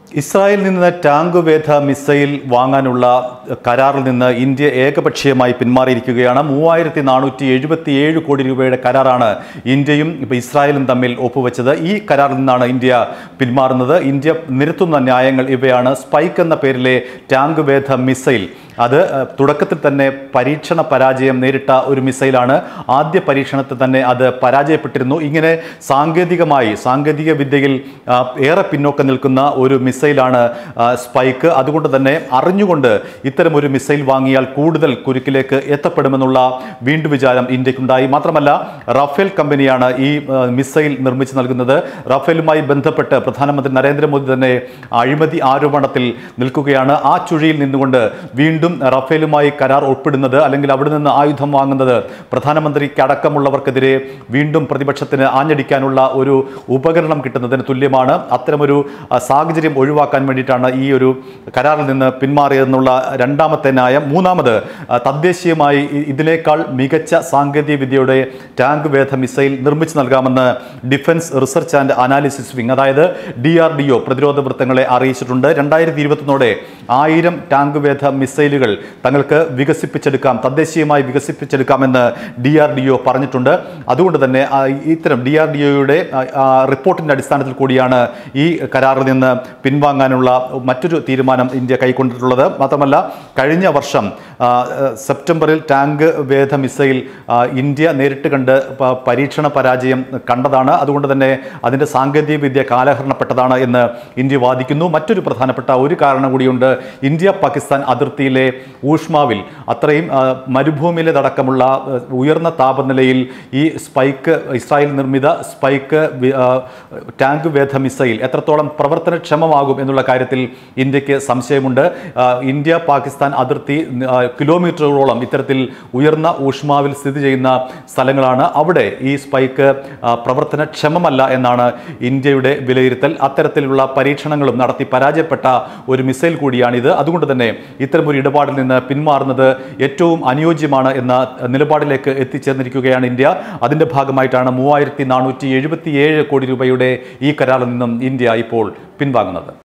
ഇസ്രായേലിൽ നിന്ന് ടാങ്കുവേധ മിസൈൽ വാങ്ങാനുള്ള കരാറിൽ നിന്ന് ഇന്ത്യ ഏകപക്ഷീയമായി പിന്മാറിയിരിക്കുകയാണ്. 3477 കോടി രൂപയുടെ കരാറാണ് ഇന്ത്യയും ഇസ്രായേലും തമ്മിൽ ഒപ്പുവെച്ചത്. ഈ കരാറിൽ നിന്നാണ് ഇന്ത്യ പിന്മാറുന്നത്. ഇന്ത്യ നിരത്തുന്ന ന്യായങ്ങൾ ഇവയാണ്. സ്പൈക്ക് എന്ന പേരിലെ ടാങ്കുവേധ മിസൈൽ അത് തുടക്കത്തിൽ തന്നെ പരീക്ഷണ പരാജയം നേരിട്ട ഒരു മിസൈലാണ്. ആദ്യ പരീക്ഷണത്തിൽ തന്നെ അത് പരാജയപ്പെട്ടിരുന്നു. ഇങ്ങനെ സാങ്കേതിക വിദ്യയിൽ ഏറെ പിന്നോക്കം നിൽക്കുന്ന ഒരു മിസൈലാണ് സ്പൈക്ക്. അതുകൊണ്ട് തന്നെ അറിഞ്ഞുകൊണ്ട് ഇത്തരം ഒരു മിസൈൽ വാങ്ങിയാൽ കൂടുതൽ കുരുക്കിലേക്ക് എത്തപ്പെടുമെന്നുള്ള വീണ്ടും വിചാരം ഇന്ത്യക്കുണ്ടായി. മാത്രമല്ല, റഫേൽ കമ്പനിയാണ് ഈ മിസൈൽ നിർമ്മിച്ചു നൽകുന്നത്. റഫേലുമായി ബന്ധപ്പെട്ട് പ്രധാനമന്ത്രി നരേന്ദ്രമോദി തന്നെ അഴിമതി ആരോപണത്തിൽ നിൽക്കുകയാണ്. ആ ചുഴിയിൽ നിന്നുകൊണ്ട് വീണ്ടും റഫേലുമായി കരാർ ഒപ്പിടുന്നത് അല്ലെങ്കിൽ അവിടെ നിന്ന് ആയുധം വാങ്ങുന്നത് പ്രധാനമന്ത്രിക്ക് അടക്കമുള്ളവർക്കെതിരെ വീണ്ടും പ്രതിപക്ഷത്തിന് ആഞ്ഞടിക്കാനുള്ള ഒരു ഉപകരണം കിട്ടുന്നതിന് തുല്യമാണ്. അത്തരമൊരു സാഹചര്യം ഒഴിവാക്കാൻ വേണ്ടിയിട്ടാണ് ഈ ഒരു കരാറിൽ നിന്ന് പിന്മാറിയതെന്നുള്ള രണ്ടാമത്തെ ന്യായം. മൂന്നാമത്, തദ്ദേശീയമായി ഇതിനേക്കാൾ മികച്ച സാങ്കേതിക വിദ്യയുടെ ടാങ്കുവേധ മിസൈൽ നിർമ്മിച്ചു നൽകാമെന്ന് defence research and analysis wing, അതായത് DRDO പ്രതിരോധ വൃത്തങ്ങളെ അറിയിച്ചിട്ടുണ്ട്. 2021 1000 ടാങ്കുവേധ മിസൈലുകൾ തങ്ങൾക്ക് തദ്ദേശീയമായി വികസിപ്പിച്ചെടുക്കാമെന്ന് DRDO പറഞ്ഞിട്ടുണ്ട്. അതുകൊണ്ട് തന്നെ ഇത്തരം DRDOയുടെ റിപ്പോർട്ടിന്റെ അടിസ്ഥാനത്തിൽ കൂടിയാണ് ഈ കരാറിൽ നിന്ന് പിൻവാങ്ങാനുള്ള മറ്റൊരു തീരുമാനം ഇന്ത്യ കൈക്കൊണ്ടിട്ടുള്ളത്. മാത്രമല്ല, കഴിഞ്ഞ വർഷം സെപ്റ്റംബറിൽ ടാങ്ക് വേധ മിസൈൽ ഇന്ത്യ നേരിട്ട് കണ്ട് പരീക്ഷണ പരാജയം കണ്ടതാണ്. അതുകൊണ്ട് തന്നെ അതിൻ്റെ സാങ്കേതിക വിദ്യ കാലഹരണപ്പെട്ടതാണ് എന്ന് ഇന്ത്യ വാദിക്കുന്നു. മറ്റൊരു പ്രധാനപ്പെട്ട ഒരു കാരണം കൂടിയുണ്ട്. ഇന്ത്യ പാകിസ്ഥാൻ അതിർത്തിയിലെ ഊഷ്മാവിൽ, അത്രയും മരുഭൂമിയിലടക്കമുള്ള ഉയർന്ന താപനിലയിൽ ഈ ഇസ്രായേൽ നിർമ്മിത സ്പൈക്ക് ടാങ്ക് വേധ മിസൈൽ എത്രത്തോളം പ്രവർത്തനക്ഷമമാകും എന്നുള്ള കാര്യത്തിൽ ഇന്ത്യക്ക് സംശയമുണ്ട്. ഇന്ത്യ പാകിസ്ഥാൻ അതിർത്തി കിലോമീറ്ററുകളോളം ഇത്തരത്തിൽ ഉയർന്ന ഊഷ്മാവിൽ സ്ഥിതി ചെയ്യുന്ന സ്ഥലങ്ങളാണ്. അവിടെ ഈ സ്പൈക്ക് പ്രവർത്തനക്ഷമമല്ല എന്നാണ് ഇന്ത്യയുടെ വിലയിരുത്തൽ. അത്തരത്തിലുള്ള പരീക്ഷണങ്ങളും നടത്തി പരാജയപ്പെട്ട ഒരു മിസൈൽ കൂടിയാണിത്. അതുകൊണ്ട് തന്നെ ഇത്തരമൊരു ഇടപാടിൽ നിന്ന് പിന്മാറുന്നത് ഏറ്റവും അനുയോജ്യമാണ് എന്ന നിലപാടിലേക്ക് എത്തിച്ചേർന്നിരിക്കുകയാണ് ഇന്ത്യ. അതിൻ്റെ ഭാഗമായിട്ടാണ് 3477 കോടി രൂപയുടെ ഈ കരാറിൽ നിന്നും ഇന്ത്യ ഇപ്പോൾ പിൻവാങ്ങുന്നത്.